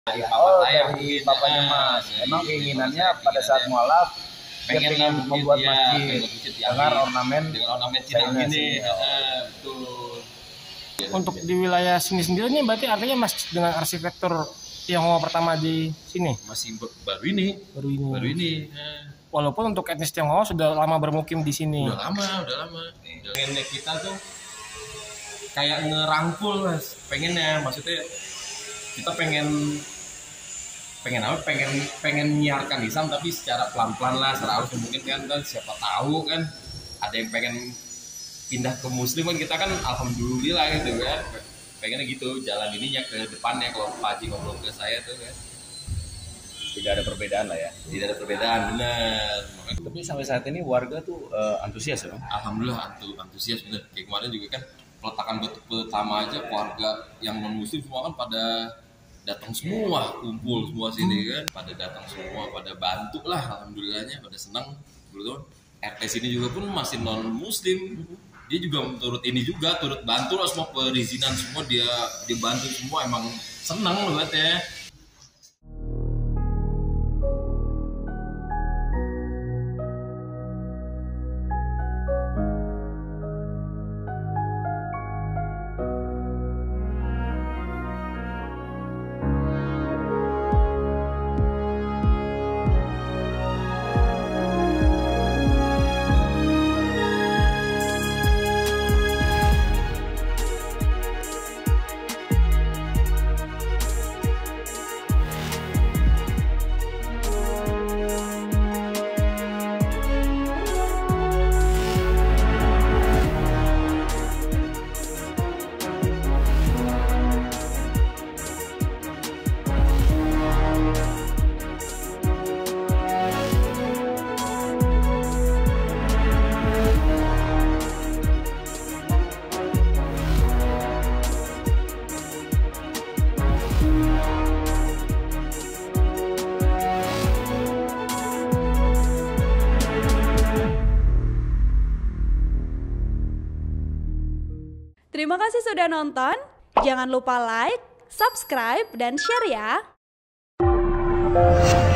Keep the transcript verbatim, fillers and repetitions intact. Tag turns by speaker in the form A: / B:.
A: Dari
B: Oh,
A: papa saya
B: dari
A: mungkin,
B: papanya
A: ah,
B: Mas.
A: dari
B: Emang
A: ibu
B: keinginannya
A: saya
B: pada saat
A: keinginannya
B: mualaf dia
A: pengen
B: pengen
A: lah
B: membuat
A: ya,
B: masjid
A: pengen buat masjid yang
B: dengan
A: ini,
B: ornamen
A: dengan ornamen Cina
B: China
A: gini,
B: sini.
A: ah, betul.
C: Untuk di wilayah sini sendiri nih berarti artinya masjid dengan arsitektur Tionghoa pertama di sini
A: Masih ber- baru ini,
C: baru ini.
A: baru ini. ah.
C: Walaupun untuk etnis Tionghoa sudah lama bermukim di sini.
A: Udah lama, udah lama. Pengennya kita tuh kayak ngerangkul Mas, pengennya maksudnya kita pengen pengen apa? Pengen pengen menyiarkan Islam tapi secara pelan-pelan lah, secara halus mungkin kan, kan siapa tahu kan ada yang pengen pindah ke Muslim kan, kita kan alhamdulillah gitu kan. Pengennya gitu, jalan ininya ke depannya kalau Pak Haji ngobrol ke saya tuh kan.
D: Tidak ada perbedaan lah ya.
A: Tidak ada perbedaan, benar. Makanya
D: Tapi sampai saat ini warga tuh eh, antusias ya, Bang?
A: alhamdulillah antu, antusias bener. Kayak kemarin juga kan peletakan batu pertama aja keluarga yang non muslim semua kan pada datang semua, kumpul semua sini kan, pada datang semua, pada bantu lah, alhamdulillahnya pada senang. Betul. R T sini juga pun masih non muslim, dia juga turut ini juga turut bantu lah, semua perizinan semua dia dia bantu semua, emang senang loh ya.
E: Terima kasih sudah nonton. Jangan lupa like, subscribe, dan share ya.